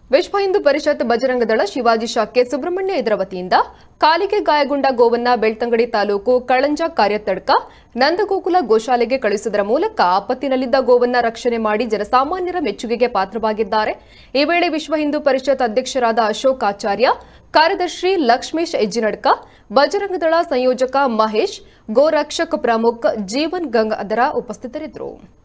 ವಿಶ್ವ ಹಿಂದೂ ಪರಿಷತ್ ಬಜರಂಗ ದಳ ಶಿವಾಜಿ ಶಾಖೆ ಸುಬ್ರಹ್ಮಣ್ಯ ಇದರ ವತಿಯಿಂದ ಕಾಲಿಗೆ ಗಾಯಗೊಂಡ ಗೋವನ್ನ ಬೆಳ್ತಂಗಡಿ ತಾಲೂಕು ಕಳಂಜ ಕಾರ್ಯತಡ್ಕ ನಂದಗೋಕುಲ ಗೋಶಾಲೆಗೆ ಕಳುಹಿಸುವುದರ ಮೂಲಕ ಆಪತ್ತಿನಲ್ಲಿದ್ದ ಗೋವನ್ನ ರಕ್ಷಣೆ ಮಾಡಿ ಜನಸಾಮಾನ್ಯರ ಮೆಚ್ಚುಗೆಗೆ ಪಾತ್ರವಾಗಿದ್ದಾರೆ. ಈ ವೇಳೆ ವಿಶ್ವ ಹಿಂದೂ ಪರಿಷತ್ ಅಧ್ಯಕ್ಷರಾದ ಅಶೋಕ್ ಆಚಾರ್ಯ, ಕಾರ್ಯದರ್ಶಿ ಲಕ್ಷ್ಮೇಶ್ ಎಜ್ಜಿನಡ್ಕ, ಬಜರಂಗ ದಳ ಸಂಯೋಜಕ ಮಹೇಶ್, ಗೋರಕ್ಷಕ್ ಪ್ರಮುಖ್ ಜೀವನ್ ಗಂಗಾಧರ ಉಪಸ್ಥಿತರಿದ್ದರು.